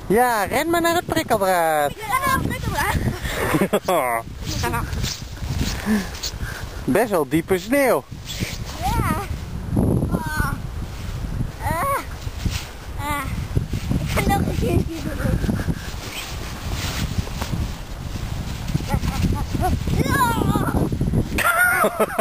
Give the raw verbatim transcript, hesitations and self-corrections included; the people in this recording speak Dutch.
Ja, ren maar naar het prikkeldraad. Ik ren naar het prikkeldraad. Best wel diepe sneeuw. Ja. Oh. Ah. Ah. Ik ga nog een keertje doen. Ja.